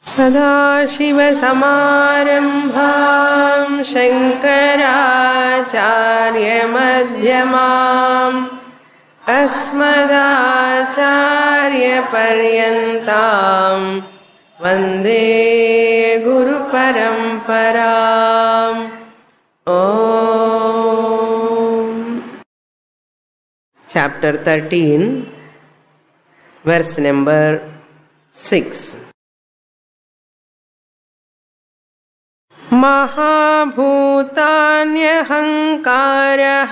सदाशिवसमारम्भां शङ्कराचार्यमध्यमाम् अस्मदाचार्यपर्यन्तां वन्दे गुरुपरम्पराम्। Chapter 13, verse number 6. महाभूतान्यहङ्कारः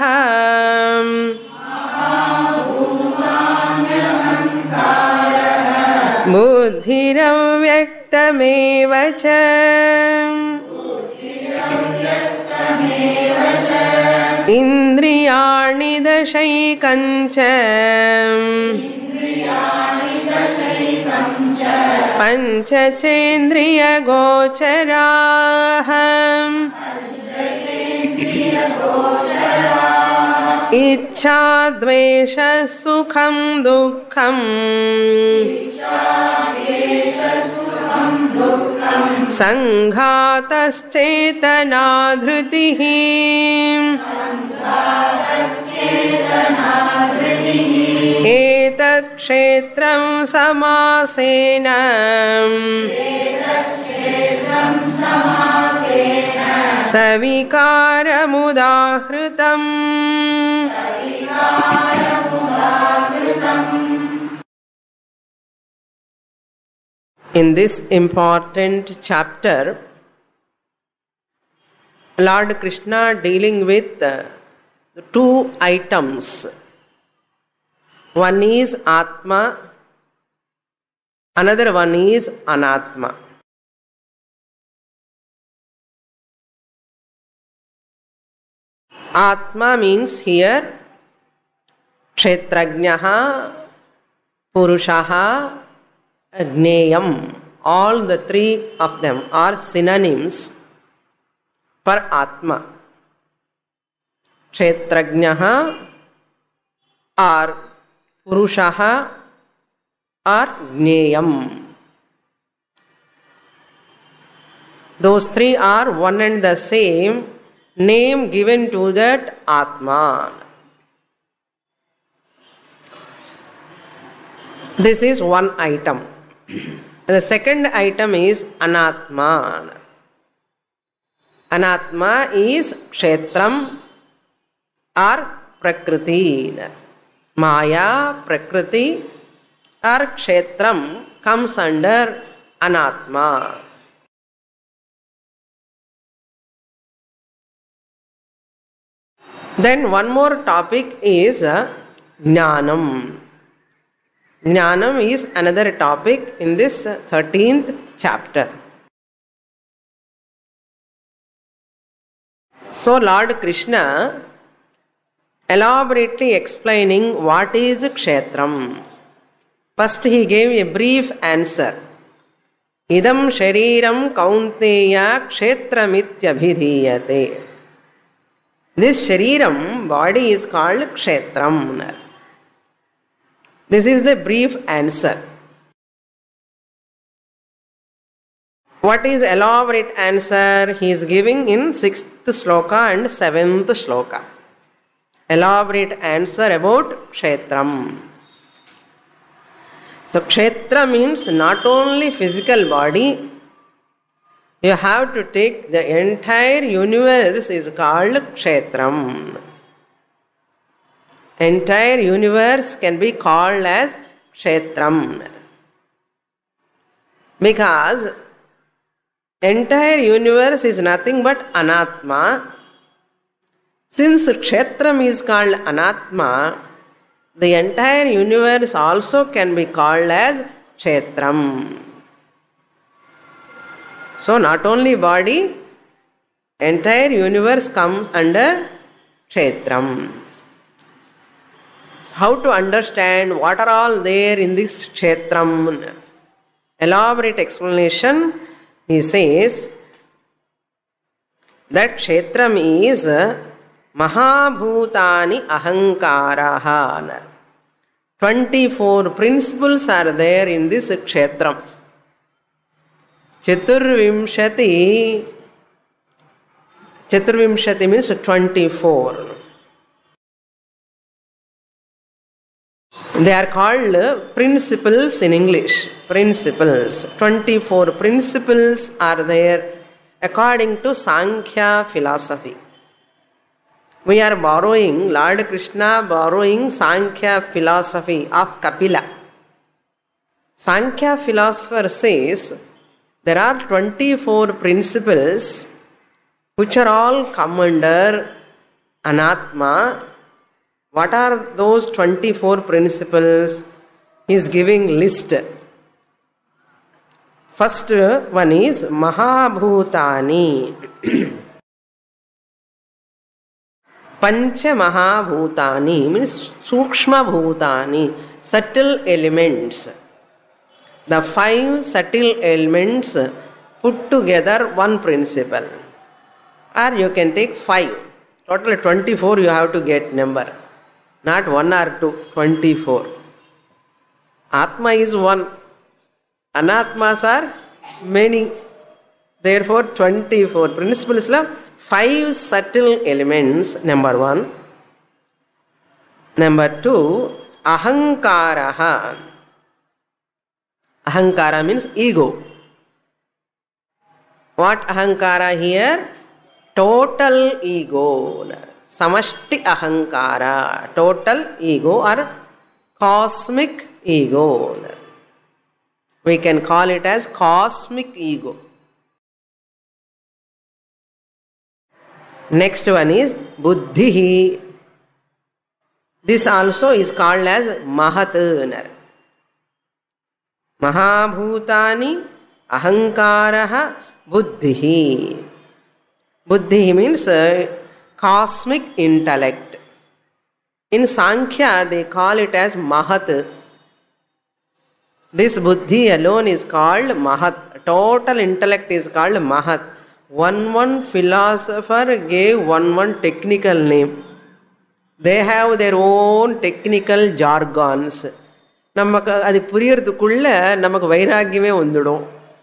बुद्धिरव्यक्तमेव च इन्द्रियाणि दशैकञ्च पञ्चचेन्द्रियगोचराः इच्छा द्वेषः सुखं दुःखम् संघातश्चेतना धृतिः एतत् क्षेत्रं समासेन सविकारमुदाहृतम्। In this important chapter, Lord Krishna dealing with two items. One is Atma, another one is Anatma. Atma means here Kshetrajnaha, Purushaha, Gneyam. All the three of them are synonyms for Atma. Kshetrajnaha or Purushaha or Gneyam. Those three are one and the same name given to that Atma. This is one item. The second item is Anatma. Anatma is Kshetram or Prakriti. Maya, Prakriti or Kshetram comes under Anatma. Then one more topic is Jnanam. Jnanam is another topic in this 13th chapter. So Lord Krishna elaborately explaining what is Kshetram. First he gave a brief answer. Idam shariram kaunteya kshetramityabhidhiyate. This shariram, body, is called Kshetram. This is the brief answer. What is elaborate answer he is giving in 6th sloka and 7th sloka. Elaborate answer about Kshetram. So Kshetra means not only physical body, you have to take the entire universe is called Kshetram. Entire universe can be called as Kshetram. Because entire universe is nothing but Anatma. Since Kshetram is called Anatma, the entire universe also can be called as Kshetram. So not only body, entire universe comes under Kshetram. How to understand what are all there in this Kshetram? Elaborate explanation, he says that Kshetram is Mahabhutani Ahankaraha. 24 principles are there in this Kshetram. Chaturvimshati. Chaturvimshati means 24. They are called principles in English. Principles. 24 principles are there according to Sankhya philosophy. We are borrowing, Lord Krishna borrowing Sankhya philosophy of Kapila. Sankhya philosopher says there are 24 principles which are all come under Anatma. What are those 24 principles? He is giving list. First one is Mahabhutani. Pancha Mahabhutani means Sukshma Bhutani, subtle elements. The 5 subtle elements put together one principle. Or you can take 5. Total 24 you have to get number. Not 1 or 2, 24. Atma is 1. Anatmas are many. Therefore 24 principles. 5 subtle elements, number 1. Number 2, Ahankaraha. Ahankara means ego. What Ahankara here? Total ego. Samashti Ahankara. Total ego or cosmic ego. We can call it as cosmic ego. Next one is Buddhi. This also is called as Mahat. Mahabhutani Ahankaraha Buddhi. Buddhi means cosmic intellect. In Sankhya they call it as Mahat. This Buddhi alone is called Mahat. Total intellect is called Mahat. One philosopher gave one technical name. They have their own technical jargons. நமக்கு அது புரியறதுக்குள்ள நமக்கு வைராகியமே வந்துடும்.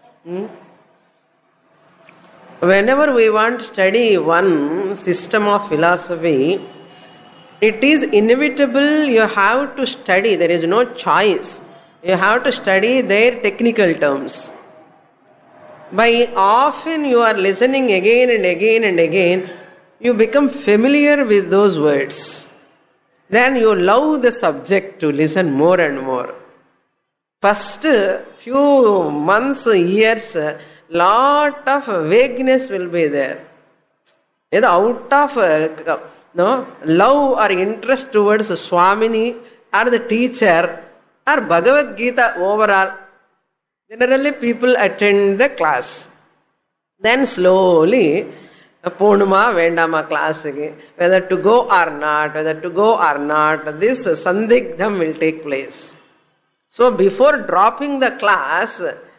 Whenever we want to study one system of philosophy, it is inevitable you have to study. There is no choice. You have to study their technical terms. By often you are listening again and again and again, you become familiar with those words. Then you love the subject to listen more and more. First few months, years, lot of vagueness will be there. Out of love or interest towards Swamini or the teacher or Bhagavad Gita overall, generally people attend the class. Then slowly, Purnama Vendama class again, whether to go or not, this Sandhigdham will take place. So before dropping the class,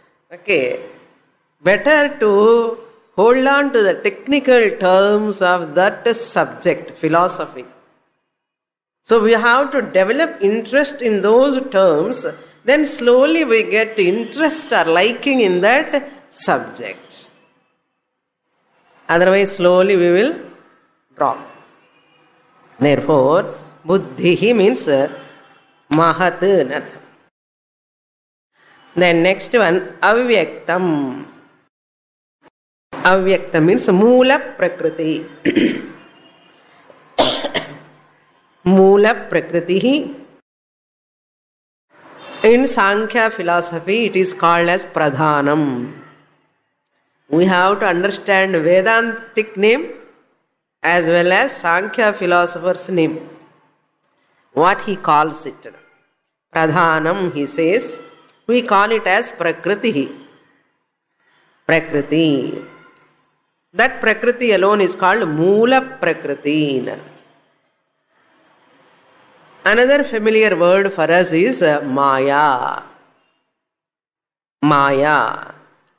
better to hold on to the technical terms of that subject, philosophy. So we have to develop interest in those terms, then slowly we get interest or liking in that subject. Otherwise, slowly we will drop. Therefore, Buddhi means Mahat. Then next one, Avyaktam. Avyaktam means Moola Prakriti. Moola Prakriti. In Sankhya philosophy, it is called as Pradhanam. We have to understand Vedantic name as well as Sankhya philosopher's name. What he calls it. Pradhanam, he says, we call it as Prakriti. Prakriti. That Prakriti alone is called Moola Prakriti. Another familiar word for us is Maya. Maya.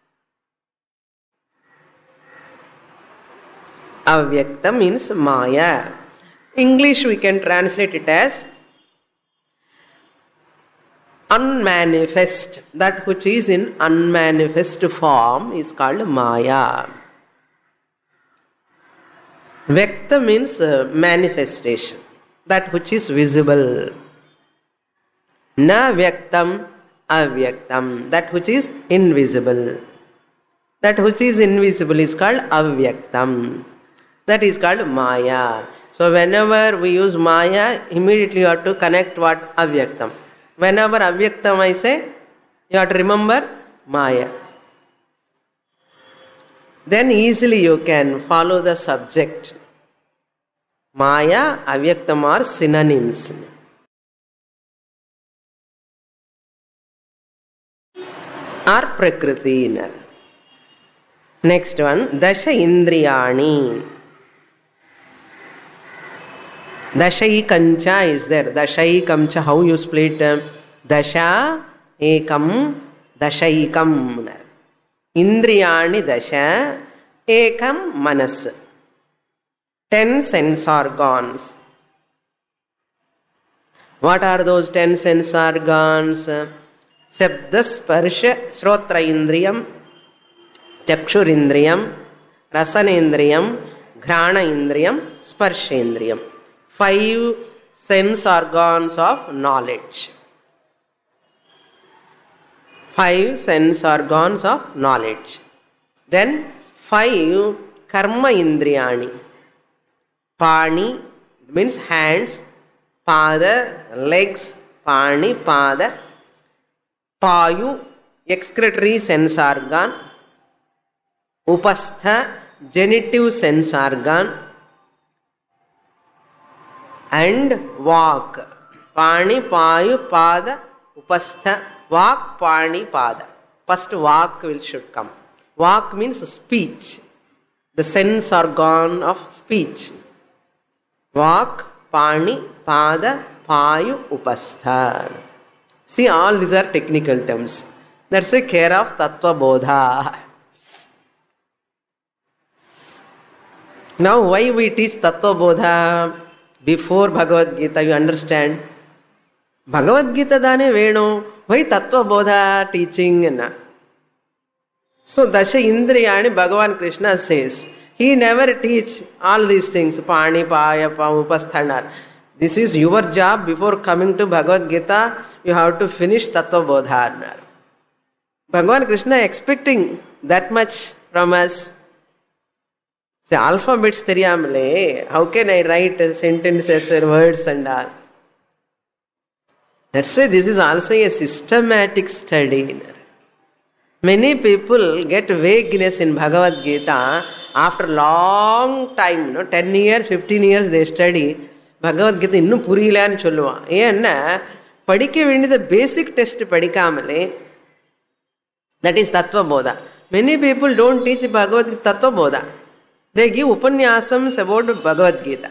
Avyakta means Maya. English we can translate it as unmanifest. That which is in unmanifest form is called Maya. Vyakta means manifestation, that which is visible. Na vyaktam avyaktam, that which is invisible. That which is invisible is called avyaktam. That is called Maya. So whenever we use Maya, immediately you have to connect what? Avyaktam. Whenever avyaktam I say, you have to remember Maya. Then easily you can follow the subject. Maya, avyaktam are synonyms. Or prakriti. Next one, dasha indriyani. Dashaikancha is there. Dashaikamcha, how you split? Dasha, ekam, dashaikam. Indriyani dasha, ekam manas. 10 sense organs. What are those 10 sense organs? Sabda sparsha shrotra indriyam, chakshur indriyam, rasana indriyam, ghrana indriyam, sparsha indriyam. 5 sense organs of knowledge. 5 sense organs of knowledge. Then 5 karma indriyani. Pani means hands, pada, legs, pani, pada. Payu, excretory sense organ. Upastha, genitive sense organ. And vak. Pani, payu, pada, upastha. Vak, pani, pada. First vak should come. Vak means speech. The sense organ of speech. Vak, pani, pada, payu, upastha. See, all these are technical terms. That's why care of Tattva Bodha. Now, why we teach Tattva Bodha before Bhagavad Gita? You understand? Bhagavad Gita dane veno. Why Tattva Bodha teaching? So, Dasha Indriyani, Bhagavan Krishna says, he never teach all these things. Pani, paya, upasthanar. This is your job. Before coming to Bhagavad Gita, you have to finish Tattva Bodha. Bhagavan Krishna expecting that much from us. Say, alphabets theriyamale, how can I write sentences or words and all? That's why this is also a systematic study. Many people get vagueness in Bhagavad Gita after long time, 10 years, 15 years they study. Bhagavad Gita innum puriyalaanu solluvan. Enna padikka vendida basic test padikkamale, that is Tattva Bodha. Many people don't teach Bhagavad Gita Tattva Bodha. They give upanyasams about Bhagavad Gita.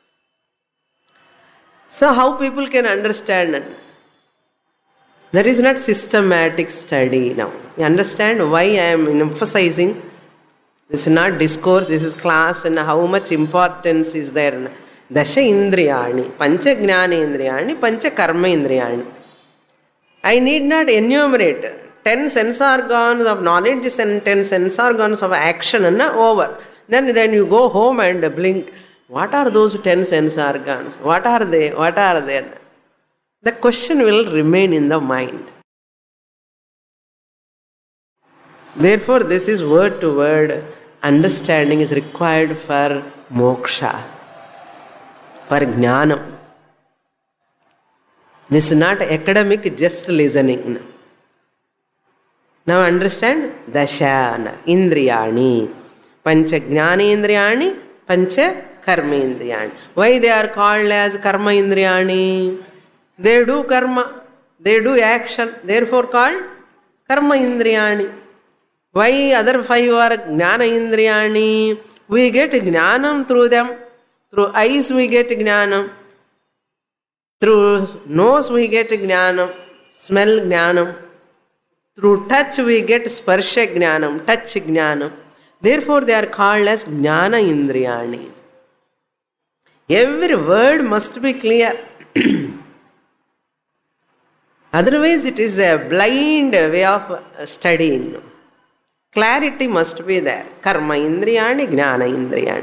So how people can understand? That is not systematic study now. You understand why I am emphasizing? This is not discourse, this is class, and how much importance is there. Dasha indriyani, pancha jnana indriyani, pancha karma indriyani. I need not enumerate 10 sense organs of knowledge and 10 sense organs of action and over. Then you go home and blink. What are those 10 sense organs? What are they? What are they? The question will remain in the mind. Therefore, this is word to word understanding is required for moksha, for jnanam. This is not academic, just listening. Now understand? Dasha, indriyani, pancha jnana indriyani, pancha karma indriyani. Why they are called as karma indriyani? They do karma, they do action, therefore called karma indriyani. Why other 5 are jnana indriyani? We get jnanam through them. Through eyes we get jnanam. Through nose we get jnanam, smell jnanam. Through touch we get sparsha jnanam, touch jnanam. Therefore they are called as jnana indriyani. Every word must be clear. Otherwise, it is a blind way of studying. Clarity must be there. Karma indriyani, jnana indriyani.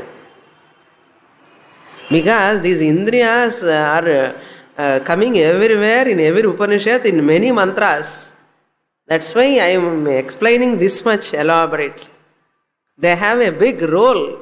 Because these indriyas are coming everywhere in every Upanishad, in many mantras. That's why I am explaining this much elaborately. They have a big role.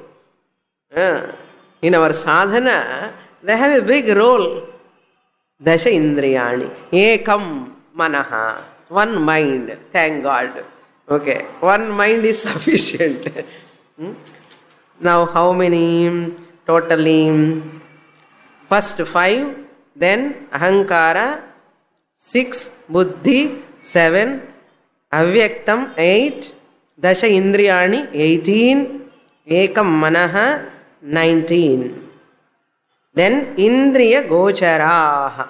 In our sadhana, they have a big role. Dasha indriyani. Ekam manaha. One mind. Thank God. Okay. One mind is sufficient. Now how many totally? First 5, then ahankara, 6 buddhi, 7 avyaktam, 8 dasha indriyani, 18 ekam manaha, 19. Then indriya gocharaha.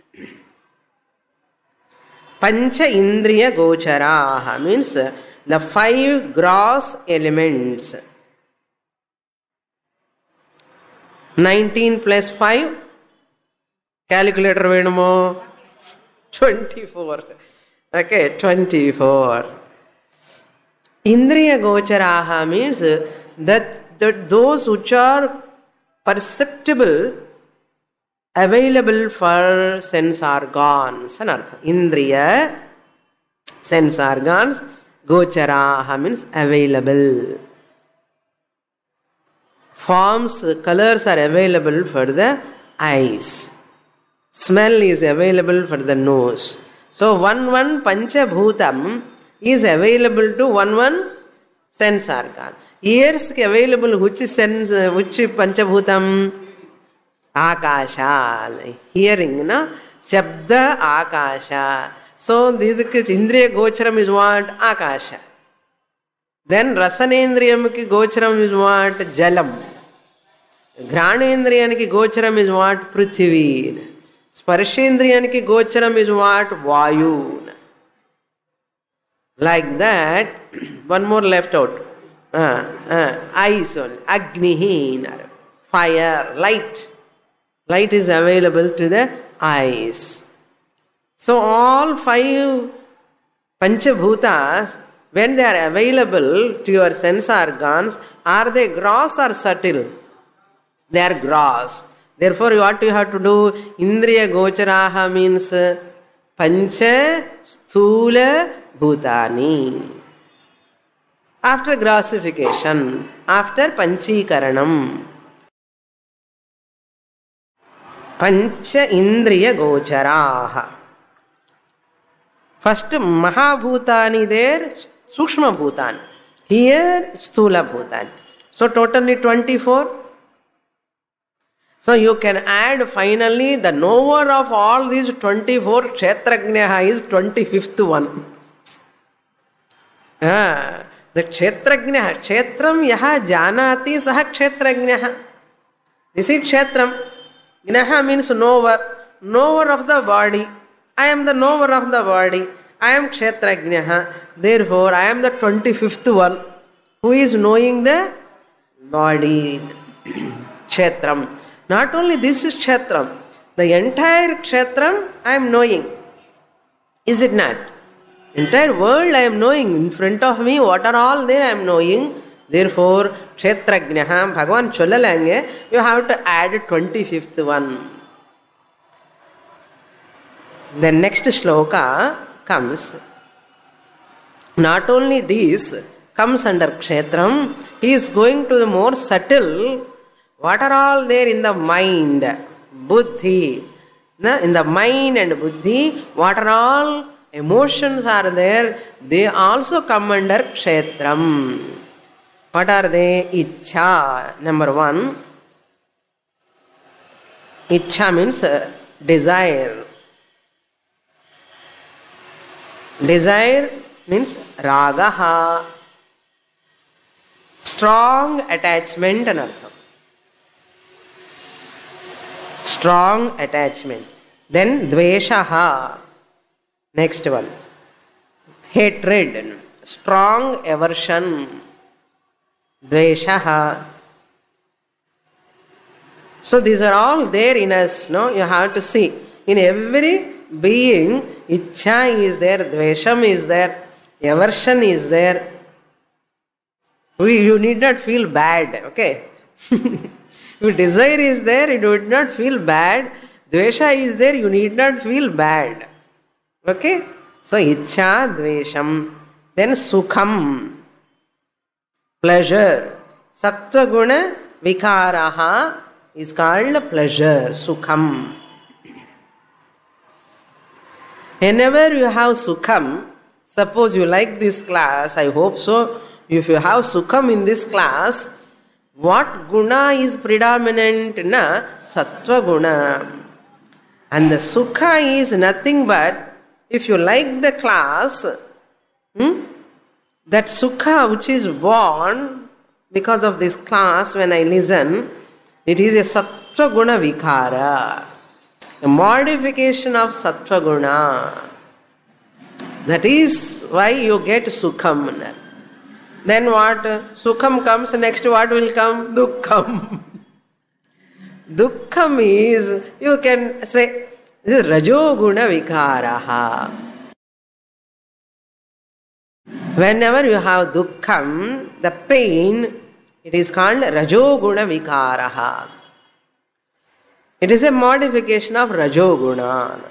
Pancha indriya gocharaha means the 5 gross elements. 19 plus 5, calculator venumo, 24. Okay, 24. Indriya gocharaha means that those which are perceptible, available for sense organs. Indriya, sense organs. Gocharaha means available. Forms, colors are available for the eyes. Smell is available for the nose. So one panchabhutam is available to one sense organ. Ears available which sense, which panchabhutam? Akasha. Hearing, no? Shabda akasha. So this indriya gocharam is what? Akasha. Then rasanendriyam ki gocharam is what? Jalam. Granendriyan ki gocharam is what? Prithvi. Sparshendriyan ki gocharam is what? Vayu. Like that, one more left out. Eyes only. Agnihi. Fire, light. Light is available to the eyes. So all 5 panchabhutas, when they are available to your sense organs, are they gross or subtle? They are gross. Therefore, what you have to do? Indriya gocharaha means pancha sthula bhutani. After grossification, after panchikaranam. Pancha indriya gocharaha. First mahabhutani there, sukshma bhutan. Here sthula bhutan. So totally 24. So you can add finally the knower of all these 24 kshetrajnaha is 25th one. The kshetrajnaha, kshetram yaha janati saha kshetrajnaha. This is kshetram. Gnaha means knower, knower of the body. I am the knower of the body. I am kshetrajnaha. Therefore, I am the 25th one who is knowing the body. Kshetram. Not only this is kshetram, the entire kshetram I am knowing. Is it not? Entire world I am knowing. In front of me, what are all there I am knowing. Therefore, kshetrajnaha, Bhagavan chollalange, you have to add 25th one. The next shloka comes. Not only this comes under kshetram, he is going to the more subtle. What are all there in the mind? Buddhi. In the mind and buddhi, what are all emotions are there? They also come under kshetram. What are they? Ichha. Number 1. Ichha means desire. Desire means ragaha. Strong attachment and artham. Strong attachment. Then dveshaha. Next one. Hatred. Strong aversion. Dveshaha. So these are all there in us. No, you have to see. In every being, Ichha is there, dvesham is there, aversion is there. You need not feel bad, okay? If desire is there, you do not feel bad. Dvesha is there, you need not feel bad. Okay? So, ichha, dvesham. Then sukham, pleasure. Sattva guna vikaraha is called pleasure, sukham. Whenever you have sukham, suppose you like this class, I hope so. If you have sukham in this class, what guna is predominant? Na sattva guna. And the sukha is nothing but, if you like the class, that sukha which is born because of this class, when I listen, it is a sattva guna vikara, a modification of sattva guna. That is why you get sukham. Then what? Sukham comes, next what will come? Dukkham. Dukkham is, you can say, this is rajoguna vikaraha. Whenever you have dukkham, the pain, it is called rajoguna vikaraha. It is a modification of rajoguna.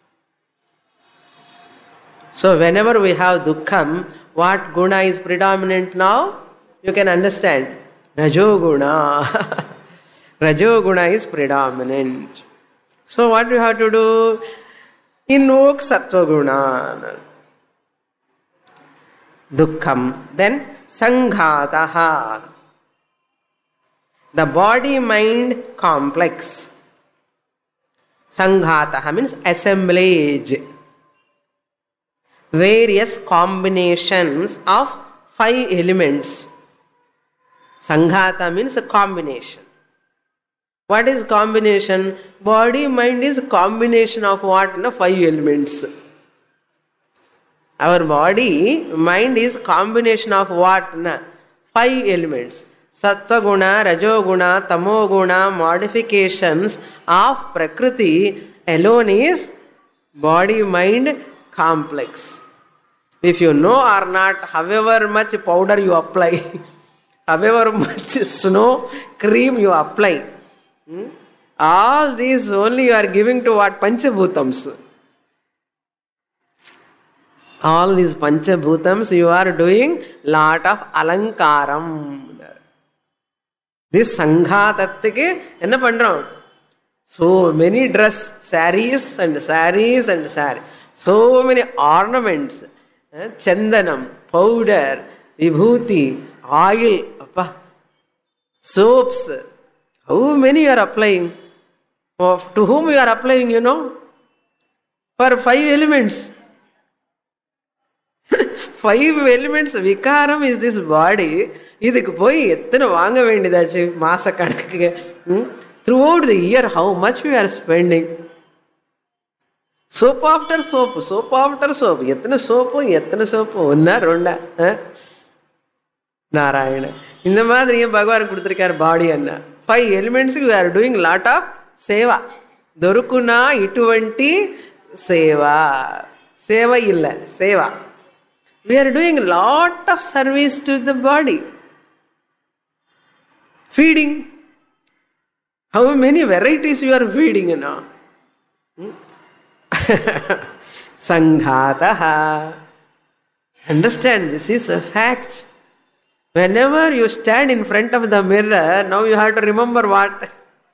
So whenever we have dukkham, what guna is predominant now? You can understand. Rajoguna. Rajoguna is predominant. So what you have to do? Invoke sattva guna. Dukkham. Then sanghataha. The body-mind complex. Sanghataha means assemblage. Various combinations of 5 elements. Sanghata means a combination. What is combination? Body, mind is a combination of what? 5 elements. Our body, mind is combination of what? 5 elements. Sattva guna, rajo guna, tamo guna, modifications of Prakriti alone is body, mind complex. If you know or not, however much powder you apply, however much snow cream you apply, all these only you are giving to what? Panchabhutams. All these Panchabhutams you are doing lot of alankaram. This Sanghatatike enna pandram? So many dress, saris and saris and saris. So many ornaments, chandanam, powder, vibhuti, oil, soaps. How many you are applying? To whom you are applying, you know? For 5 elements. 5 elements, vikaram is this body. Idhukku poi ethana vaanga vendidachu maasa kanakku. Throughout the year, how much we are spending? Soap after soap, soap after soap. Yetna soap, unna ronda. Narayana. In the madri Bhagavan kuduthirukar body anna. 5 elements we are doing lot of seva. Dorukuna ituvanti seva. Seva illa, seva. We are doing lot of service to the body. Feeding. How many varieties you are feeding, you know? Sanghataha. Understand, this is a fact. Whenever you stand in front of the mirror, now you have to remember what?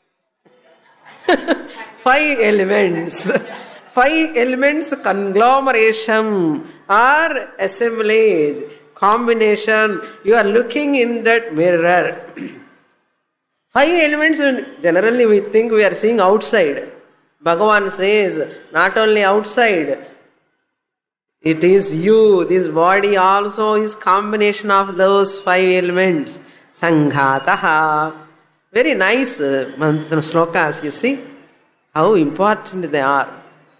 5 elements. 5 elements conglomeration or assemblage, combination. You are looking in that mirror. 5 elements, generally we think we are seeing outside. Bhagavan says, not only outside, it is you. This body also is combination of those 5 elements. Sanghataha. Very nice slokas, you see how important they are.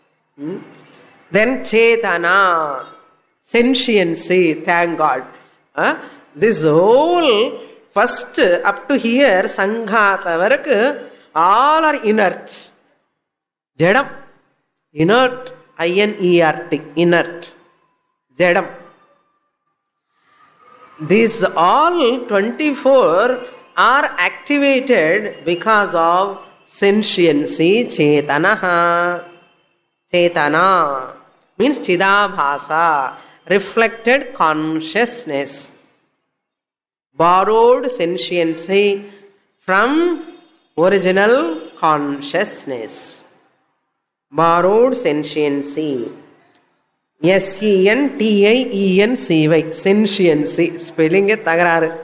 Then Chetana, sentiency, thank God. This whole first up to here, Sanghata work, all are inert. Jadam, inert, I-N-E-R-T, inert, jadam. These all 24 are activated because of sentiency, chetanaha. Chetana means chidabhasa, reflected consciousness, borrowed sentiency from original consciousness. Borrowed sentiency. S-E-N-T-I-E-N-C-Y, sentiency. Spelling it tagararu.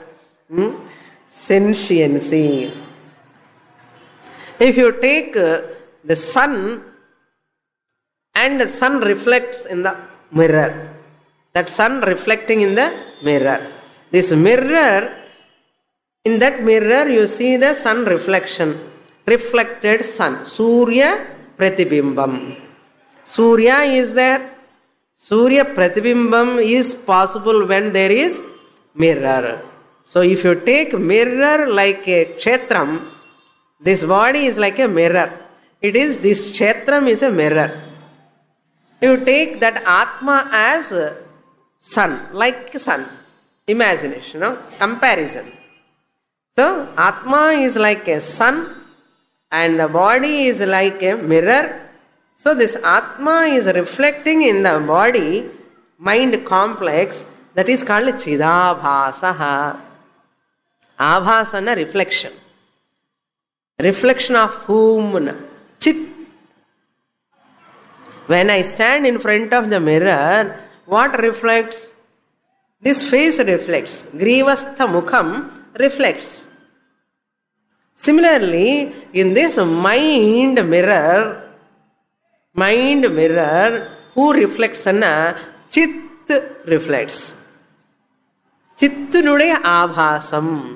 Sentiency. If you take the sun, and the sun reflects in the mirror. That sun reflecting in the mirror. This mirror, in that mirror you see the sun reflection. Reflected sun. Surya Pratibhimbam. Surya is there. Surya Pratibhimbam is possible when there is mirror. So if you take mirror like a kshetram, this body is like a mirror. It is, this kshetram is a mirror. You take that Atma as sun, like sun. Imagination, comparison. So, Atma is like a sun and the body is like a mirror. So, this Atma is reflecting in the body, mind complex, that is called Chidabhasaha. Abhasana, reflection. Reflection of whom? Chit. When I stand in front of the mirror, what reflects? This face reflects. Grivastha mukham reflects. Similarly, in this mind mirror, who reflects? Chit reflects. Chittunude abhasam.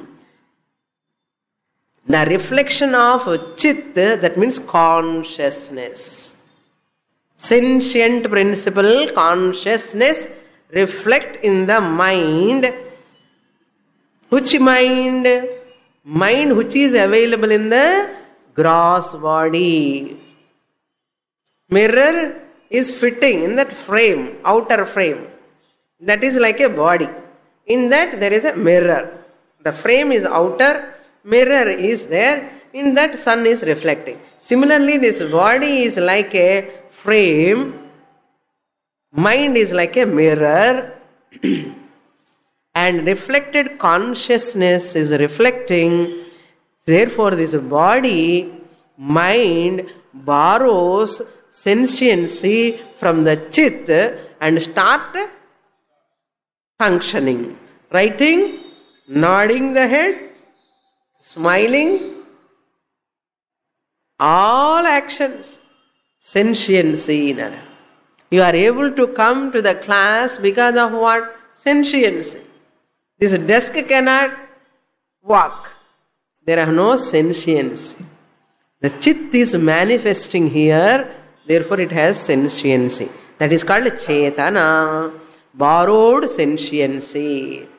The reflection of chit, that means consciousness. Sentient principle, consciousness, reflect in the mind. Which mind? Mind which is available in the gross body. Mirror is fitting in that frame, outer frame. That is like a body. In that there is a mirror. The frame is outer, mirror is there. In that sun is reflecting. Similarly, this body is like a frame, mind is like a mirror, and reflected consciousness is reflecting. Therefore, this body, mind, borrows sentiency from the chit and start functioning. Writing, nodding the head, smiling, all actions. Sentiency. You are able to come to the class because of what? Sentiency. This desk cannot walk. There are no sentiency. The chit is manifesting here, therefore it has sentiency. That is called chetana, borrowed sentiency.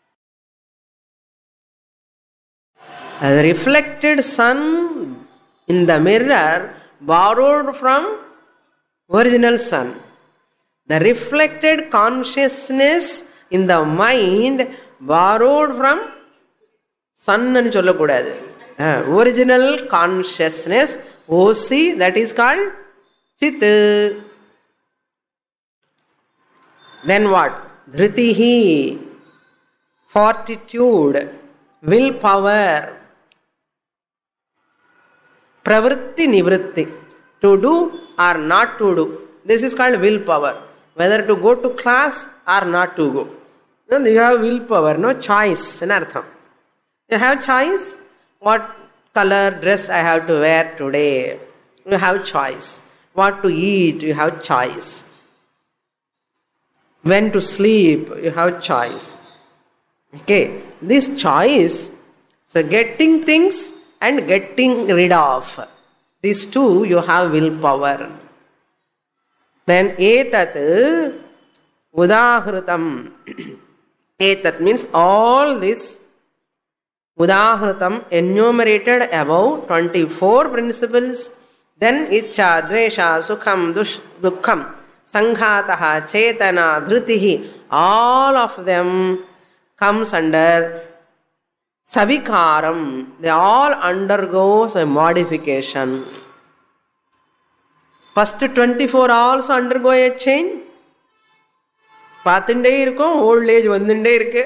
A reflected sun in the mirror, borrowed from original sun. The reflected consciousness in the mind, borrowed from sun and sollakudadu. Original consciousness, OC, that is called chit. Then what? Dhritihi, fortitude, willpower. Pravritti, nivritti, to do or not to do. This is called willpower. Whether to go to class or not to go. No, you have willpower, no choice. You have choice. What color dress I have to wear today. You have choice. What to eat, you have choice. When to sleep, you have choice. Okay, this choice, so getting things and getting rid of. These two, you have willpower. Then etat udahrutam. Etat means all this. Udahrutam enumerated above 24 principles. Then ichcha, dvesha, sukham, dukkham, sanghataha, chetana, dhritihi, all of them comes under savikaram. They all undergoes a modification. First 24 also undergo a change. Pathinde irukom, old age vandinde irukke.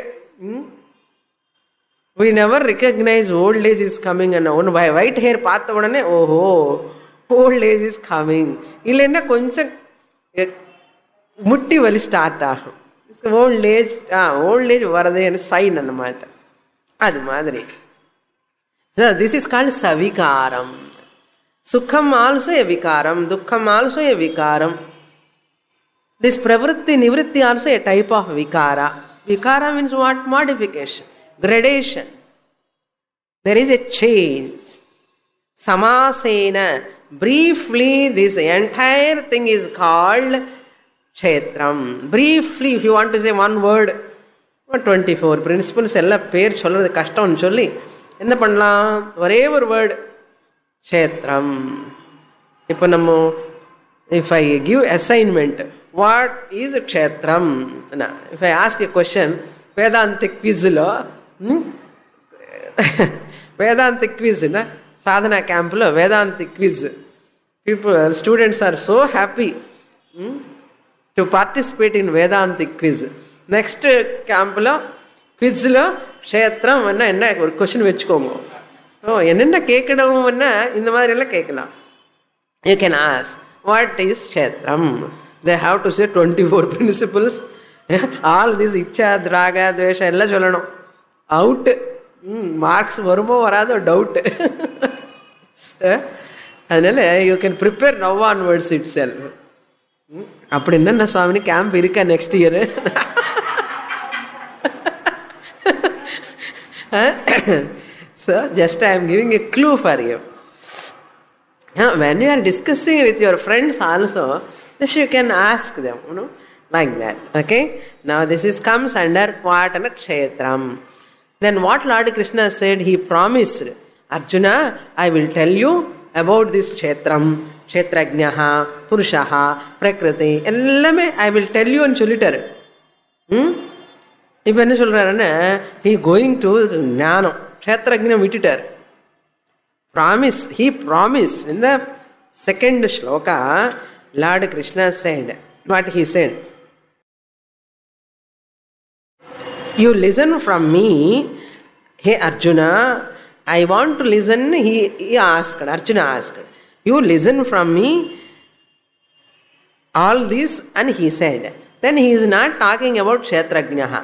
We never recognize old age is coming and white hair paatha udane, oh, old age is coming. Illena koncham mutti vali start agum. Old age varade and sign annamata. Adu madri. So this is called savikaram. Sukham also a vikaram, dukkham also a vikaram. This pravritti, nivritti also a type of vikara. Vikara means what? Modification, gradation. There is a change. Samasena. Briefly, this entire thing is called kshetram. Briefly, if you want to say one word, 24 principles, ella per solradhu kashtam solli enna pannalam, ore or word kshetram. If I give assignment, what is kshetram? If I ask a question, Vedantic quiz lo, Vedantic quiz, sadhana camp lo Vedantic quiz. People, students are so happy to participate in Vedantic quiz. Next camp lo, quiz lo, kshetram anna enna or question vechukongo. Oh, enna kekadam anna indha madri ella kekkalam. You can ask, what is kshetram? They have to say 24 principles. All this ichcha, draga, dvesha ella sollanum. Out. Marks varumo varado doubt. Adnale you can prepare now onwards itself. Appadinna na Swamini camp irukka next year. So just I am giving a clue for you. When you are discussing with your friends also, this you can ask them, like that. Okay? Now this comes under what? Kshetram. Then what Lord Krishna said, he promised, Arjuna, I will tell you about this kshetram, kshetrajnaha, purushaha, prakriti, ellame I will tell you and solitaru. If enna solrarana, he going to jnanam, kshetrajna vititar. Promise, he promised. In the second shloka, Lord Krishna said, what he said? You listen from me, hey Arjuna, I want to listen, he asked, Arjuna asked. You listen from me all this, and he said. Then he is not talking about kshetrajnaha.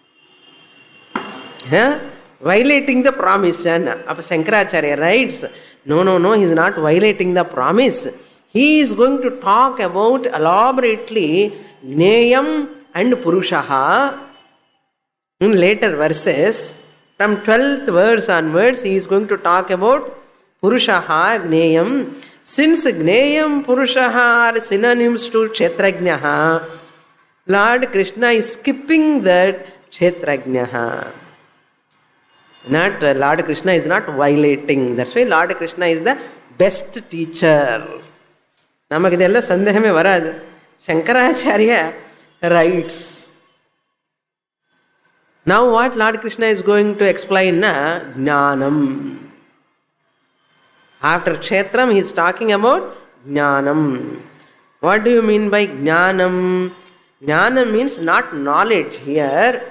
Violating the promise. Shankaracharya writes, no, he is not violating the promise. He is going to talk about elaborately Gneyam and Purushaha in later verses. From 12th verse onwards, he is going to talk about Purushaha, Gneyam. Since Gneyam, Purushaha are synonyms to Kshetrajnaha, Lord Krishna is skipping that Kshetrajnaha. Lord Krishna is not violating. That's why Lord Krishna is the best teacher. Namak idella sandehame varadu. Shankaracharya writes. Now what Lord Krishna is going to explain? Jnanam. After Kshetram, he is talking about Jnanam. What do you mean by Jnanam? Jnana means not knowledge here.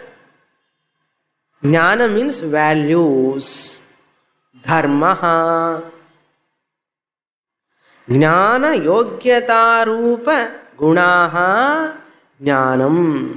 Jnana means values. Dharmaha. Jnana yogyata rupa gunaha jnanam.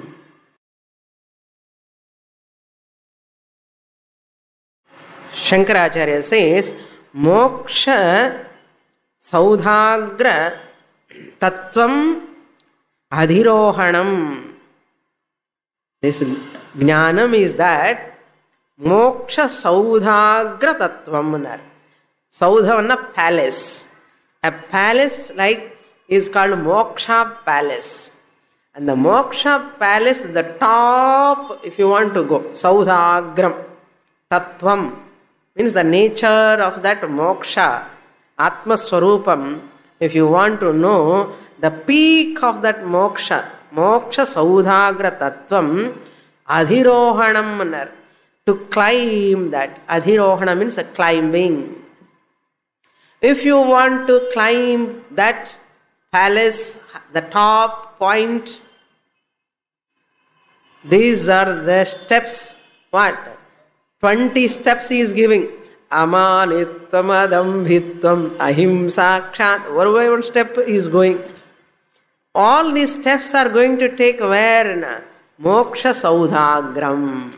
Shankaracharya says, moksha saudhagra tattvam adhirohanam. This jnanam is that moksha saudhagra tattvam. Saudhavana palace. A palace like is called moksha palace. And the moksha palace, the top, if you want to go, saudhagram, tattvam, means the nature of that moksha, atma swarupam, if you want to know the peak of that moksha, moksha saudhagra tattvam, adhirohanam, to climb that. Adhirohana means a climbing. If you want to climb that palace, the top point, these are the steps. What? 20 steps he is giving. Amanitvam adambhitvam ahimsakshat. Whatever step he is going. All these steps are going to take where? Moksha saudhagram.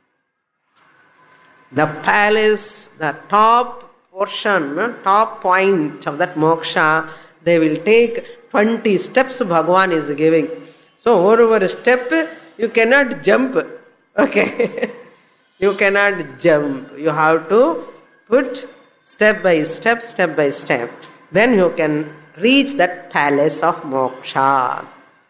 The palace, the top portion, top point of that moksha, they will take 20 steps Bhagavan is giving. So over a step, you cannot jump. Okay. You cannot jump. You have to put step by step, step by step. Then you can reach that palace of moksha.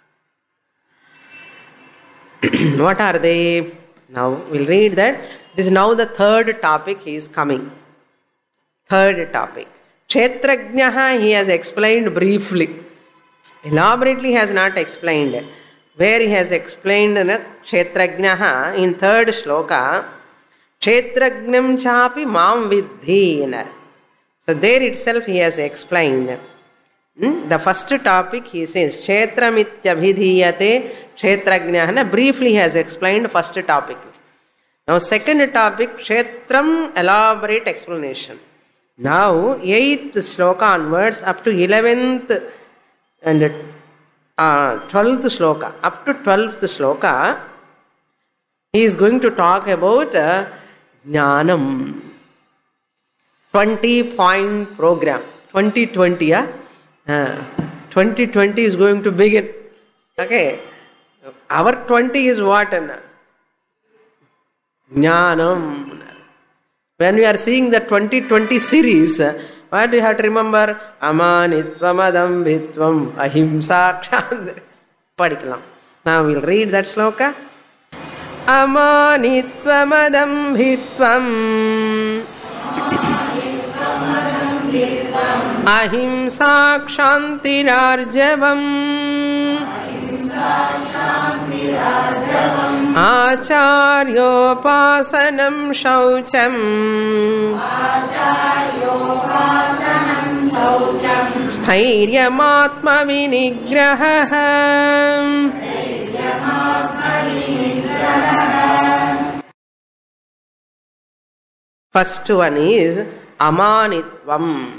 What are they? Now we'll read that. This is now the third topic he is coming. Third topic. Kshetrajnaha he has explained briefly. Elaborately he has not explained. Where he has explained Kshetrajnaha in third shloka, Kshetrajnam chapi mam vidhi. So there itself he has explained. The first topic he says, Kshetramityabhidhiyate Kshetrajnaha. Briefly he has explained first topic. Now second topic, Kshetram, elaborate explanation. Now 8th shloka onwards up to 11th and 12th shloka. Up to 12th shloka, he is going to talk about Jnanam. 20-point program. 2020, 2020 is going to begin. Okay. Our 20 is what? Jnanam. When we are seeing the 2020 series, what do you have to remember? Amanitvam adambhitvam ahimsa kshandra. Padikalam. Now we'll read that sloka. Amanitvam adambhitvam ahimsa kshantirarjavam acharyopasanam shaucham sthairyamatma vinigrahah. First one is amanitvam.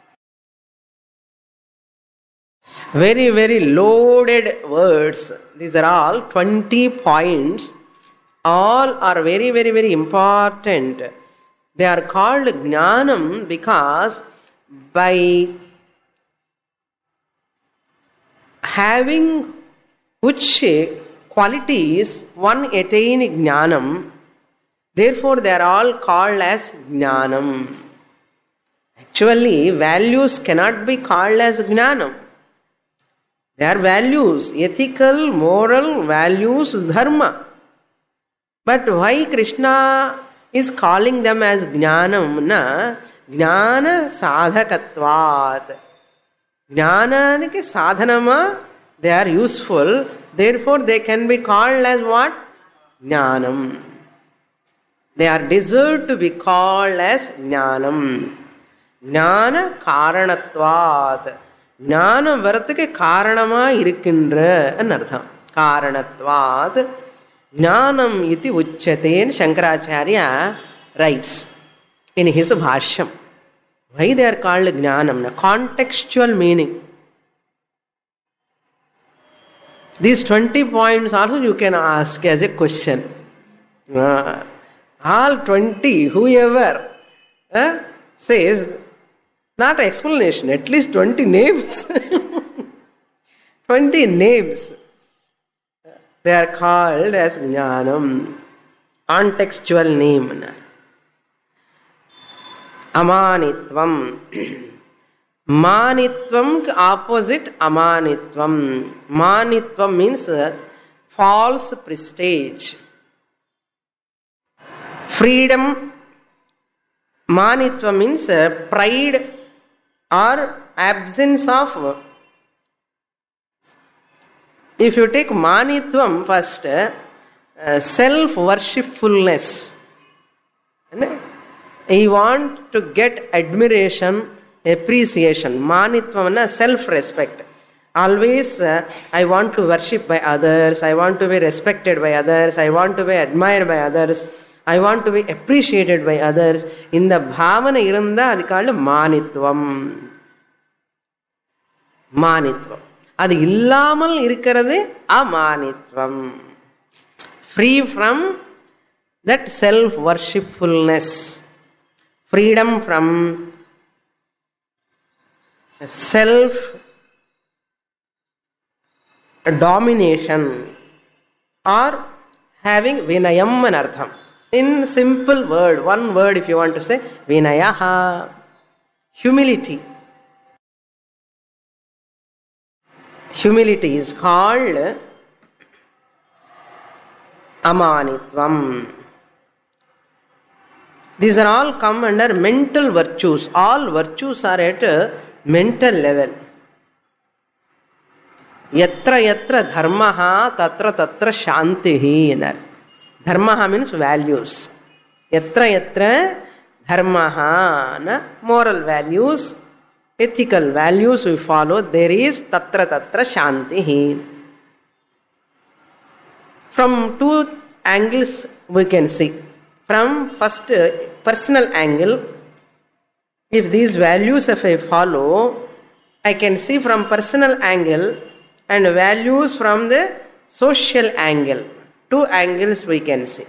Very, very loaded words. These are all 20 points. All are very, very, very important. They are called Jnanam because by having which qualities one attain Jnanam, therefore they are all called as Jnanam. Actually, values cannot be called as Jnanam. They are values, ethical, moral values, dharma. But why Krishna is calling them as Jnanam? Jnana sadhakatvat. Jnananike sadhanama, they are useful. Therefore, they can be called as what? Jnanam. They are deserved to be called as Jnanam. Jnana karanatvat. Jnana varatuke karanama irukindra anartham. Karanatvat. Jnanam iti uchyate. Shankaracharya writes in his bhashyam. Why they are called Jnanam? Contextual meaning. These 20 points also you can ask as a question. All 20, whoever says, not explanation, at least 20 names. 20 names. They are called as Jnanam. Contextual name. Amanitvam. Manitvam opposite amanitvam. Manitvam means false prestige. Freedom. Manitvam means pride or absence of. If you take manitvam first, self-worshipfulness. You want to get admiration, appreciation. Manitvam, self-respect. Always, I want to worship by others. I want to be respected by others. I want to be admired by others. I want to be appreciated by others. In the bhavana irunda, that's called manitvam. Manitvam. அது இல்லாமல் இருக்கிறது அமானித்வம். Free from that self-worshipfulness. Freedom from self-domination or having vinayam an artham. In simple word, one word if you want to say, vinayaha, humility. Humility is called amanitvam. These are all come under mental virtues. All virtues are at a mental level. Yatra yatra dharmaha tatra tatra shantihi. Dharmaha means values. Yatra yatra dharmaha, moral values, ethical values we follow, there is tatra tatra shantihi. From two angles we can see. From first personal angle, if these values if I follow, I can see from personal angle and values from the social angle. Two angles we can see.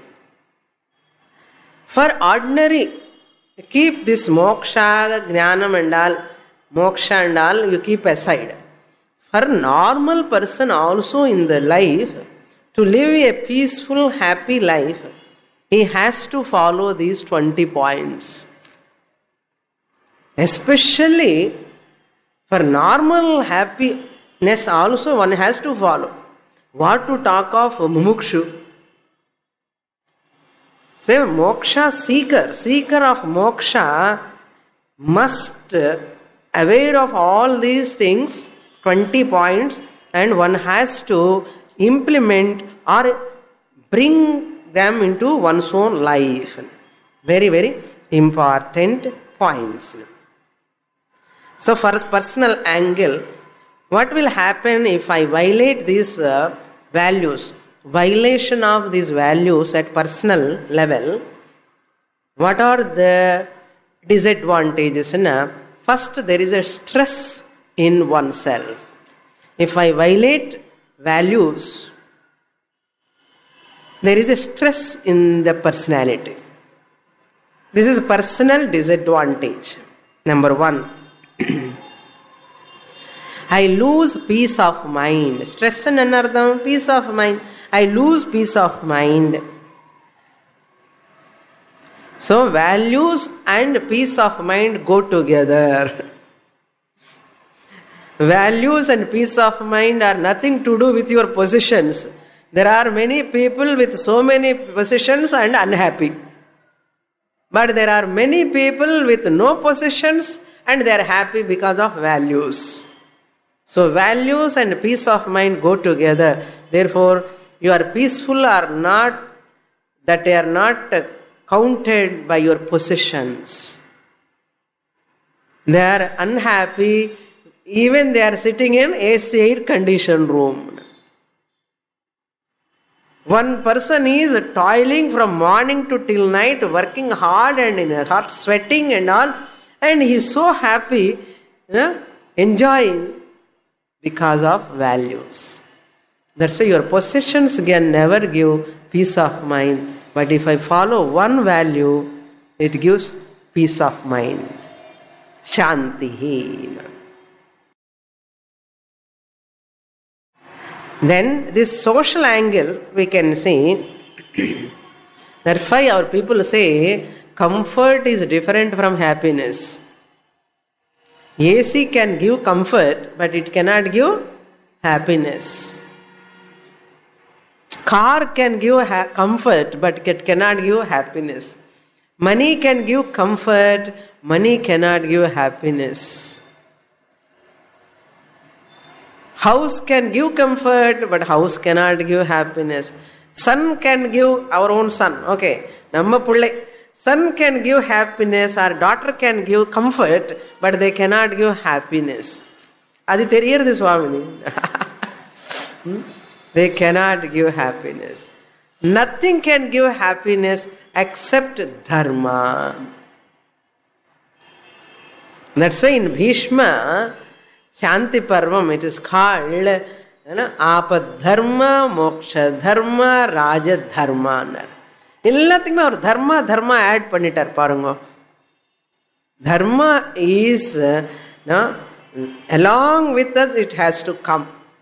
For ordinary, keep this moksha, jnanam and all, moksha and all you keep aside. For normal person also in the life, to live a peaceful, happy life, he has to follow these 20 points. Especially for normal happiness also one has to follow. What to talk of mumukshu? Say moksha seeker of moksha must aware of all these things, 20 points, and one has to implement or bring them into one's own life. Very, very important points. So for personal angle, what will happen if I violate these values? Violation of these values at personal level, what are the disadvantages? First, there is a stress in oneself. If I violate values, there is a stress in the personality. This is a personal disadvantage. Number one. I lose peace of mind. Stress and anartham, peace of mind. I lose peace of mind. So values and peace of mind go together. Values and peace of mind are nothing to do with your possessions. There are many people with so many possessions and unhappy. But there are many people with no possessions and they are happy because of values. So values and peace of mind go together. Therefore, you are peaceful or not, that they are not counted by your possessions. They are unhappy, even they are sitting in AC air conditioned room. One person is toiling from morning to till night, working hard and in a hot sweating and all, and he is so happy, enjoying because of values. That's why your possessions can never give peace of mind. But if I follow one value, it gives peace of mind. Shantihi. Then this social angle we can see. That's why our people say comfort is different from happiness. AC can give comfort, but it cannot give happiness. Car can give comfort, but it cannot give happiness. Money can give comfort, money cannot give happiness. House can give comfort, but house cannot give happiness. Son can give, our own son, okay, namma pullai, son can give happiness or daughter can give comfort, but they cannot give happiness. Adi theriyirudhu Swamini. They cannot give happiness. Nothing can give happiness except dharma. That's why in Bhishma Shanti Parvam it is called Apadharma, Moksha Dharma, Raja Dharma. எல்லாத்துக்குமே அவர் தர்மா add பண்ணிட்டார் பாருங்க. Dharma is along with us, it has to come.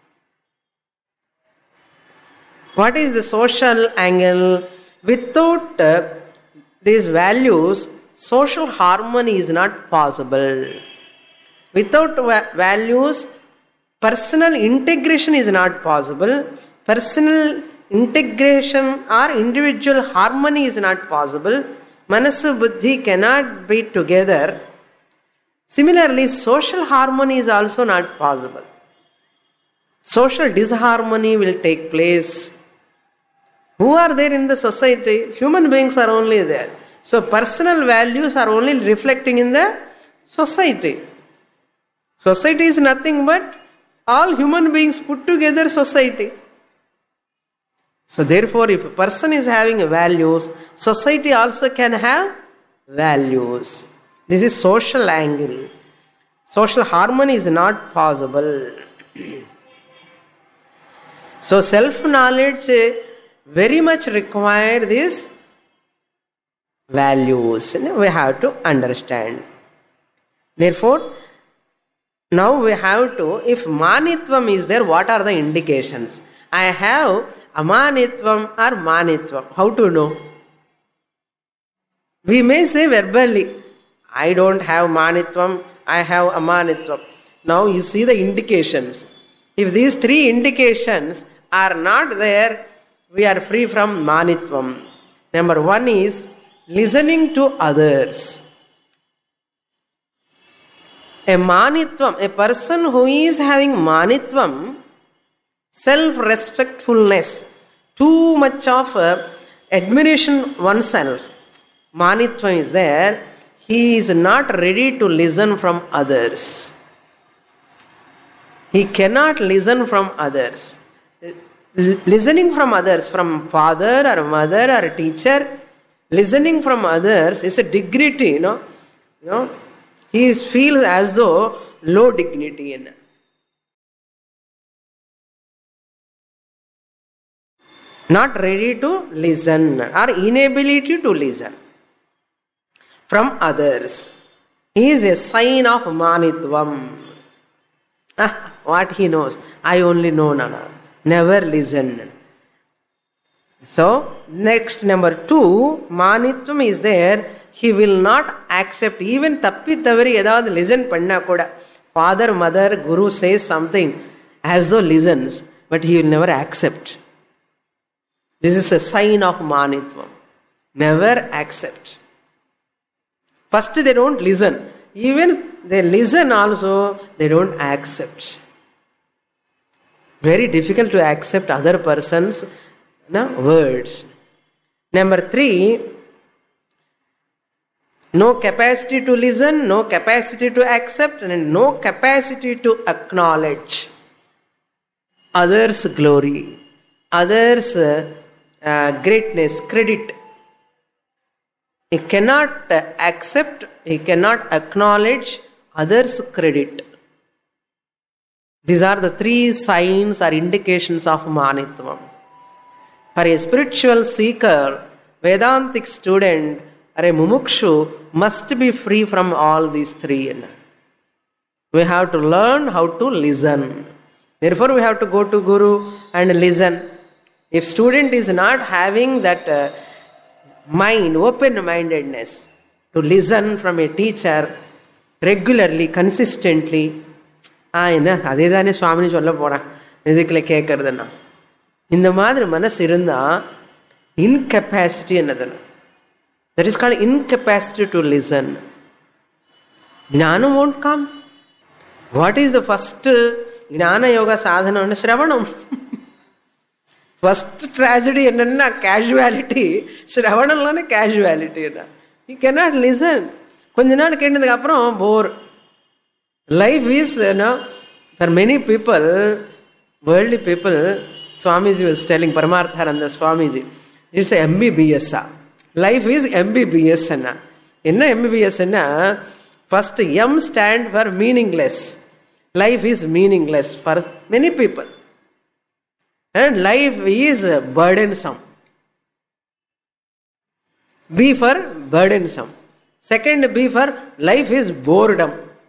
What is the social angle? Without these values, social harmony is not possible. Without values, personal integration is not possible. Personal integration or individual harmony is not possible. Manasu Buddhi cannot be together. Similarly, social harmony is also not possible. Social disharmony will take place. Who are there in the society? Human beings are only there. So personal values are only reflecting in the society. Society is nothing but all human beings put together society. So therefore, if a person is having values, society also can have values. This is social angle. Social harmony is not possible. So self-knowledge very much require these values. We have to understand. Therefore, now we have to, if manitvam is there, what are the indications? I have amanitvam or manitvam. How to know? We may say verbally, I don't have manitvam, I have amanitvam. Now you see the indications. If these three indications are not there, we are free from manitvam. Number one is listening to others. A manitvam, a person who is having manitvam, self-respectfulness, too much of admiration oneself, manitvam is there, he is not ready to listen from others. He cannot listen from others. Listening from others, from father or mother or teacher, listening from others is a dignity, you know. He feels as though low dignity in it. Not ready to listen or inability to listen from others. He is a sign of manitvam. What he knows, I only know nana. Never listen. So, next number 2, manitvam is there. He will not accept, even tappi tavari edavadhu listen panna koda. Father, mother, guru says something as though listens, but he will never accept. This is a sign of manitvam. Never accept. First they don't listen. Even they listen also, they don't accept. Very difficult to accept other person's words. Number 3, no capacity to listen, no capacity to accept, and no capacity to acknowledge others' glory, others' greatness, credit. He cannot accept, he cannot acknowledge others' credit. These are the 3 signs or indications of manitvam. For a spiritual seeker, Vedantic student, or a mumukshu must be free from all these 3. We have to learn how to listen. Therefore, we have to go to Guru and listen. If student is not having that mind, open-mindedness to listen from a teacher regularly, consistently, அதே தானே சுவாமினி சொல்ல போகிறான், இதுக்குள்ள கேட்கறதுன்னா, இந்த மாதிரி மனசு இருந்தால் incapacity என்னதுன்னு. That is called incapacity to listen. Jnana won't come. What is the first జ్ఞానయోగ సాధన అంటే శ్రవణం. ఫస్ట్ ట్రాజడీ ఏంటంటే క్యాజువాలిటీ, శ్రవణంలోనే క్యాజువాలిటీ అన్న. You cannot listen. కొంచె నాళ్ళకి ఏంటిది అప్పుడు bore. Life is for many people, worldly people, Swamiji was telling, Paramarthananda Swamiji, it's MBBS. Life is MBBS అన్న. என்ன MBBS అన్న? First M stand for meaningless. Life is meaningless for many people. And life is burdensome. B for burdensome. Second B for life is boredom.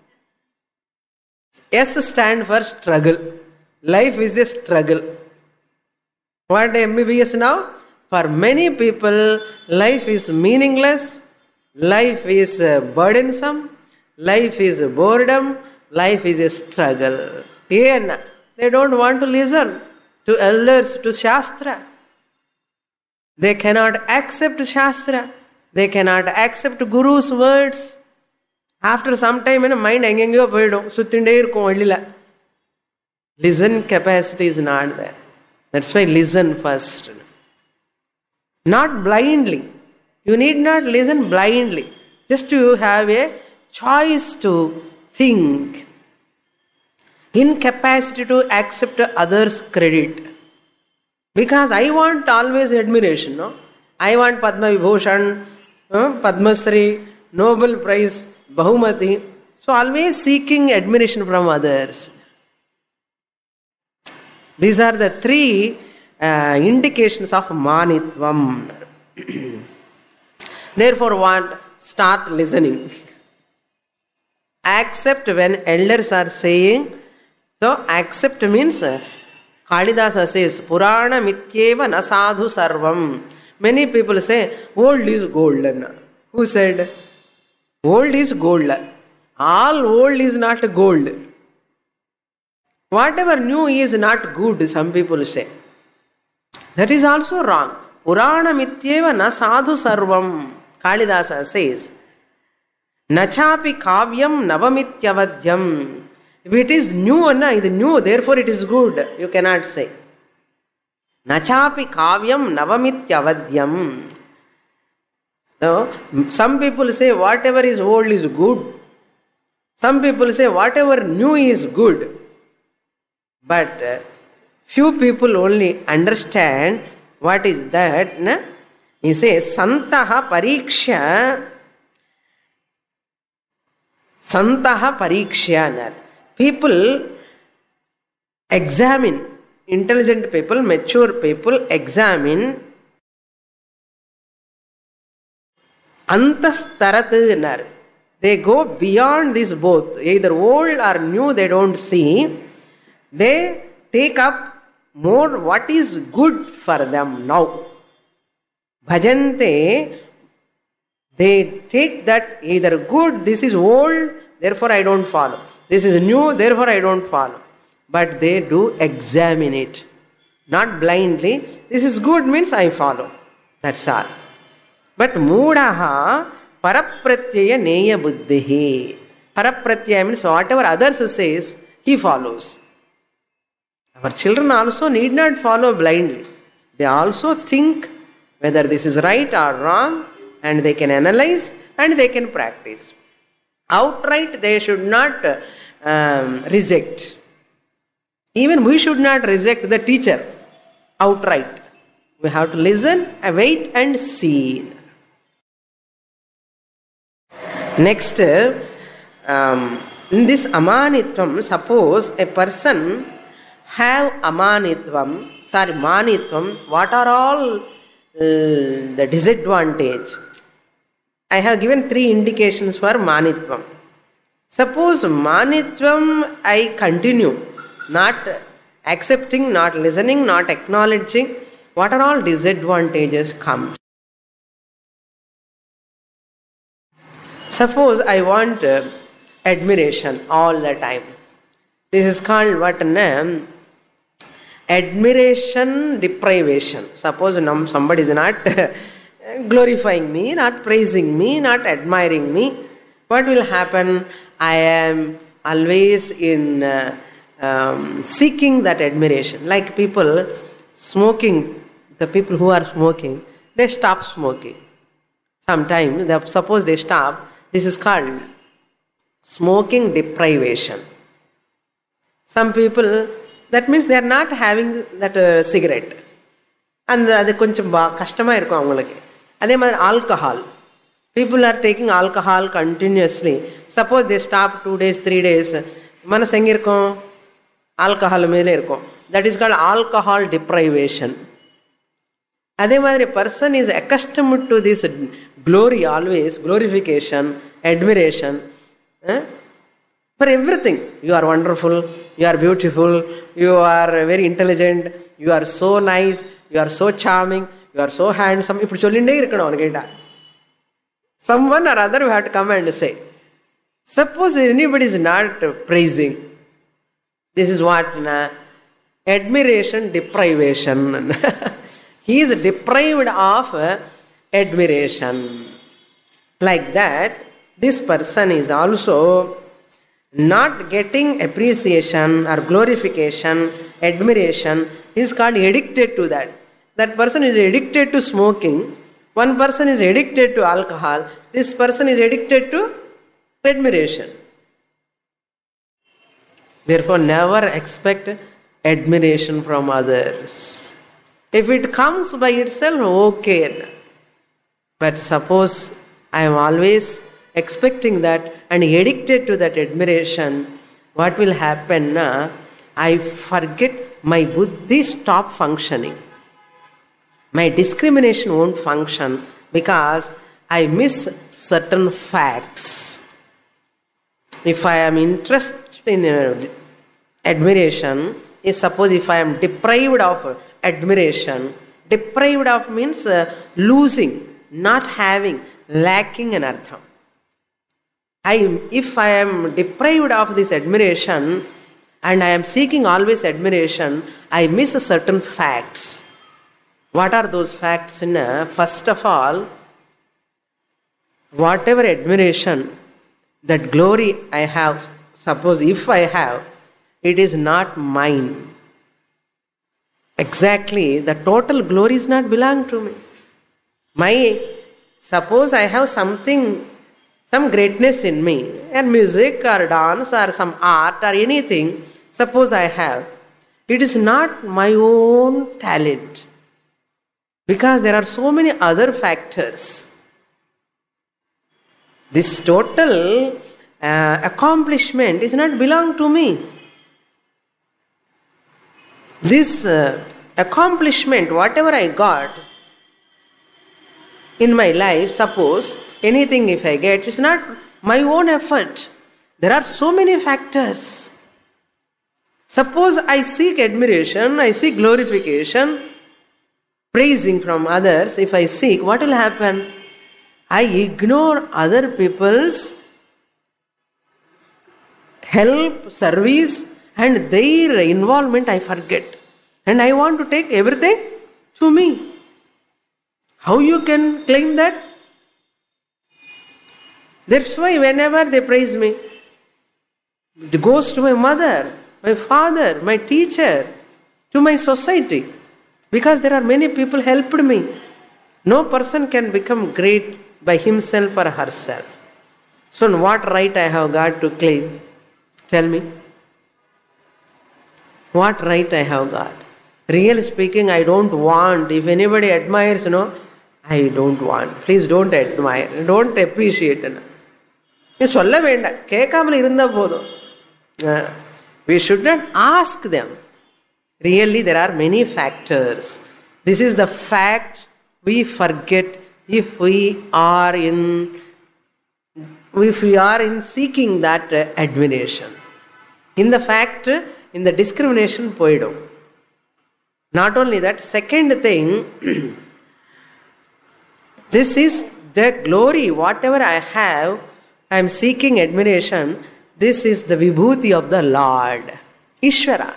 S stand for struggle. Life is a struggle. What MBBS now? For many people, life is meaningless. Life is burdensome. Life is boredom. Life is a struggle. They don't want to listen to elders, to Shastra. They cannot accept Shastra. They cannot accept Guru's words. After some time, mind engengo poidum, suttinde irukum vellila. Listen capacity is not there. That's why listen first. Not blindly. You need not listen blindly. Just you have a choice to think. Incapacity to accept others' credit. Because I want always admiration, no? I want Padma Vibhushan, Padma Shri, Nobel Prize, Bahumati. So always seeking admiration from others. These are the three indications of manitvam. Therefore, start listening. Accept when elders are saying. So accept means, Kalidasa says, Purana mityeva na sadhu sarvam. Many people say, old is gold. Who said? Old is gold. All old is not gold. Whatever new is not good, some people say. That is also wrong. Purana mityeva na sadhu sarvam. Kalidasa says, Nachapi kavyam navamityavadyam. If it is new, it is new, therefore it is good. You cannot say. Nachapi kavyam navamityavadyam. So, some people say whatever is old is good. Some people say whatever new is good. But few people only understand what is that. He says, Santaha pariksha. Santaha pariksha. People examine, intelligent people, mature people examine antastarat. They go beyond this both. Either old or new they don't see. They take up more what is good for them now. Bhajante, they take that either good, this is old, therefore I don't follow. This is new, therefore I don't follow. But they do examine it. Not blindly. This is good means I follow. That's all. But moodaha parapratyaya neya buddhihi. Parapratyaya means whatever others says, he follows. Our children also need not follow blindly. They also think whether this is right or wrong, and they can analyze and they can practice. Outright they should not reject. Even we should not reject the teacher outright. We have to listen, wait and see. Next, in this amanitvam, suppose a person have manitvam, what are all the disadvantage? I have given 3 indications for manitvam. Suppose manitvam I continue, not accepting, not listening, not acknowledging, what are all disadvantages come? Suppose I want admiration all the time. This is called what name? Admiration deprivation. Suppose somebody is not glorifying me, not praising me, not admiring me. What will happen? I am always in seeking that admiration. Like people smoking, the people who are smoking, they stop smoking. Sometimes, suppose they stop, this is called smoking deprivation. Some people, that means they are not having that cigarette. And அது கொஞ்சம் கஷ்டமாக இருக்கும் அவங்களுக்கு. அதே மாதிரி alcohol. People are taking alcohol continuously. Suppose they stop 2 days, 3 days. மனசு எங்கே இருக்கும்? ஆல்கஹால் மேலே இருக்கும். That is called alcohol deprivation. அதே மாதிரி person is accustomed to this glory always, glorification, admiration. For everything. You are wonderful, you are beautiful, you are very intelligent, you are so nice, you are so charming, you are so handsome. இப்படி சொல்லிகிட்டே இருக்கணும் அவனுக்கிட்ட. Someone or other will have to come and say. Suppose anybody is not praising. This is what? Admiration deprivation. He is deprived of admiration. Like that, this person is also not getting appreciation or glorification, admiration. He is called addicted to that. That person is addicted to smoking. One person is addicted to alcohol. This person is addicted to admiration. Therefore, never expect admiration from others. If it comes by itself, okay. But suppose I am always expecting that and addicted to that admiration, what will happen? I forget, my buddhi stop functioning. My discrimination won't function because I miss certain facts. If I am interested in admiration, suppose if I am deprived of admiration, deprived of means losing, not having, lacking an artham. If I am deprived of this admiration and I am seeking always admiration, I miss certain facts. What are those facts? First of all, whatever admiration, that glory I have, suppose if I have, it is not mine. Exactly, the total glory is not belong to me. Suppose I have something, some greatness in me, and music or dance or some art or anything, suppose I have, it is not my own talent. Because there are so many other factors. This total accomplishment is not belong to me. This accomplishment, whatever I got in my life, suppose anything if I get, it's not my own effort. There are so many factors. Suppose I seek admiration, I seek glorification, praising from others. If I seek, what will happen? I ignore other people's help, service, and their involvement I forget. And I want to take everything to me. How you can claim that? That's why whenever they praise me, it goes to my mother, my father, my teacher, to my society. Because there are many people helped me. No person can become great by himself or herself. So what right I have got to claim? Tell me. What right I have got? Really speaking, I don't want. If anybody admires, I don't want. Please don't admire. Don't appreciate. சொல்ல வேண்டாம், கேட்காமல் இருந்தா போதும். We should not ask them. Really, there are many factors. This is the fact we forget if we are in seeking that admiration. In the fact, in the discrimination போயிடும். Not only that, second thing, this is the glory. Whatever I have, I am seeking admiration. This is the vibhuti of the Lord, Ishvara.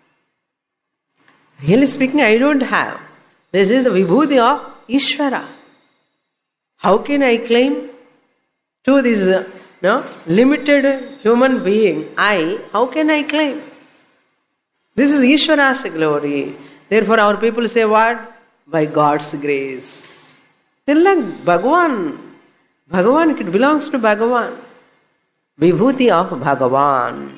Really speaking, I don't have. This is the vibhuti of Ishvara. How can I claim to this limited human being? How can I claim? This is Ishvara's glory. Therefore our people say what? By God's grace. They're like Bhagavan. Bhagavan, it belongs to Bhagavan. Vibhuti of Bhagavan.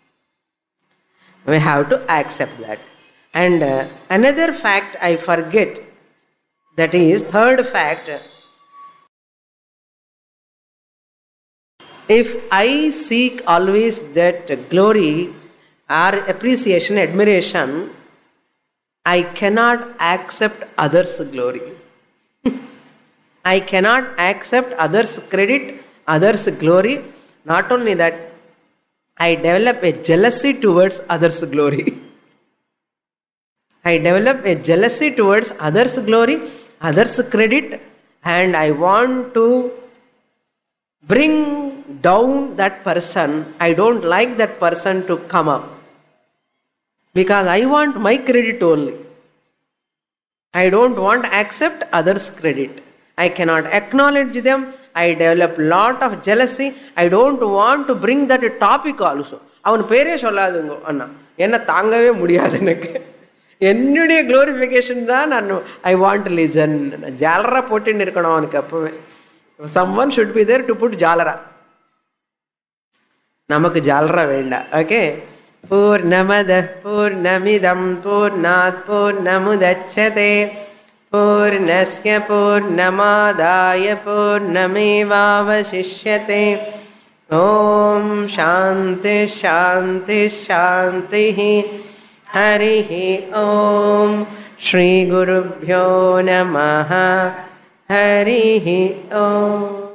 We have to accept that. And another fact I forget, that is, third fact, if I seek always that glory or appreciation, admiration, I cannot accept others' glory. I cannot accept others' credit, others' glory. Not only that, I develop a jealousy towards others' glory. I develop a jealousy towards others' glory, others' credit, and I want to bring down that person. I don't like that person to come up, because I want my credit only. I don't want to accept others' credit. I cannot acknowledge them. I develop lot of jealousy. I don't want to bring that topic also. அவன் பேரே சொல்லாதுங்க அண்ணா, என்ன தாங்கவே முடியாது எனக்கு. என்னுடைய glorification தான் நான் I want listen. ஜாலரா போட்டுன்னு இருக்கணும் அவனுக்கு அப்பவே. someone should be there to put ஜாலரா. நமக்கு ஜாலரா வேண்டாம். ஓகே. பூர்ணமத பூர்ணமிதம் பூர்ணாத் பூர்ணமுதச்யதே பூர்ணஸ்ய பூர்ணமாதாய பூர்ணமேவாவசிஷ்யதே. ஓம் சாந்தி சாந்தி சாந்தி. हरिः ॐ श्री गुरुभ्यो नमः. हरिः ॐ.